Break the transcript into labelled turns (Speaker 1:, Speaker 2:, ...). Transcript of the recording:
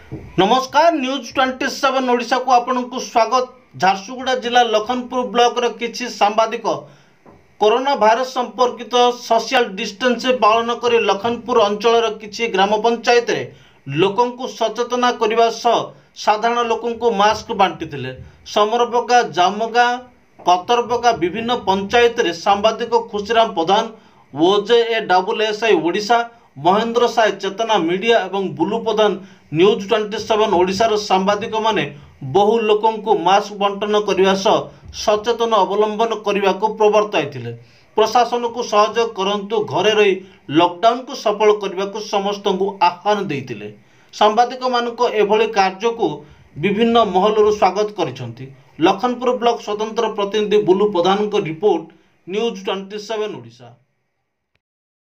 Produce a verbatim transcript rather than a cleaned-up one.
Speaker 1: नमस्कार news twenty seven Odisha को आपण को स्वागत। झारसुगुड़ा जिला लखनपुर ब्लॉक रो किछि सांबादिक कोरोना भाइरस संपर्कित सोशल डिस्टेंस पालन कर लखनपुर अंचल किछि ग्राम पंचायत रे लोकन को सचेतना करने साधारण लोकन को मास्क बांटी थिले। समरपका जामगा कतरपका विभिन्न पंचायत रे सांबादिक Khushiram Pradhan O J A double S I Odisha Mahendra Sai Chetana media एवं Bulu Pradhan news twenty seven ओडिशार सांबादिक माने बहु लोकों को मास्क बंटन करने सचेतन अवलंबन करने को प्रवर्ताई। प्रशासन को सहयोग करंतु घरे रही लॉकडाउन को सफल करने को समस्त को आह्वान देते। सांबादिक मानक एभली कार्य को विभिन्न महलर स्वागत करिसेंती। लखनपुर ब्लॉक स्वतंत्र प्रतिनिधि बुलू प्रधान को report news twenty seven Odisha.